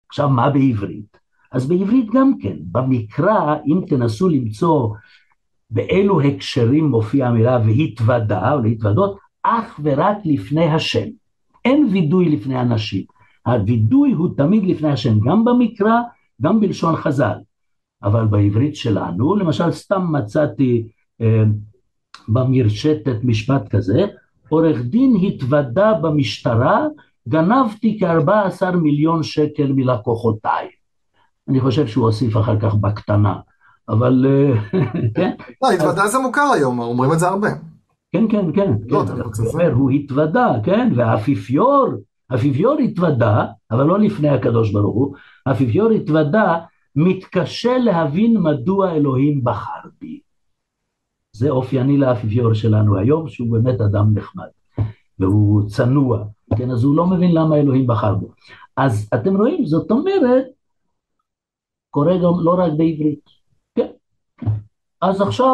עכשיו, מה בעברית? אז בעברית גם כן, במקרא, אם תנסו למצוא באילו הקשרים מופיעה המילה והתוודה או להתוודות, אך ורק לפני השם. אין וידוי לפני אנשים. הוידוי הוא תמיד לפני השם, גם במקרא, גם בלשון חז"ל. אבל בעברית שלנו, למשל סתם מצאתי במרשתת משפט כזה, עורך דין התוודה במשטרה, גנבתי כ14 מיליון שקל מלקוחותיי. אני חושב שהוא הוסיף אחר כך בקטנה, אבל כן. לא, אז התוודה זה מוכר היום, אומרים את זה הרבה. כן, כן, כן, לא, כן, תירוץ אני הזה. אומר, הוא התוודה, כן, האפיפיור התוודה, אבל לא לפני הקדוש ברוך הוא, האפיפיור התוודה, מתקשה להבין מדוע אלוהים בחר בי. זה אופייני לאפיפיור שלנו היום, שהוא באמת אדם נחמד, והוא צנוע, כן, אז הוא לא מבין למה אלוהים בחר בו. אז אתם רואים, זאת אומרת, קורה גם לא רק בעברית, כן, אז עכשיו,